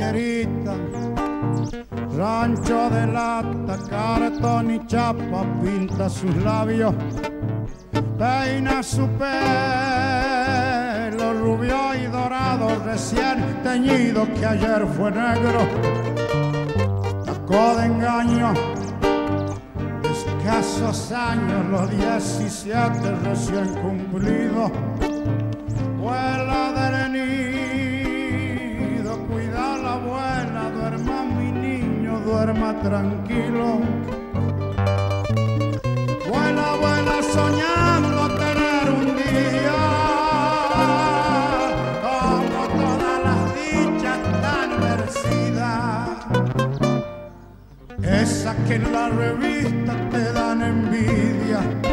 tierrita, rancho de lata, cartón y chapa, pinta sus labios, peina su pelo rubio y dorado, recién teñido que ayer fue negro, tacó de engaño, de escasos años, los 17 recién cumplidos, vuela del nido, cuida a la abuela, duerma mi niño, duerma tranquilo. Vuela, vuela soñando tener un día como todas las dichas tan merecidas, esas que en la revista te dan envidia.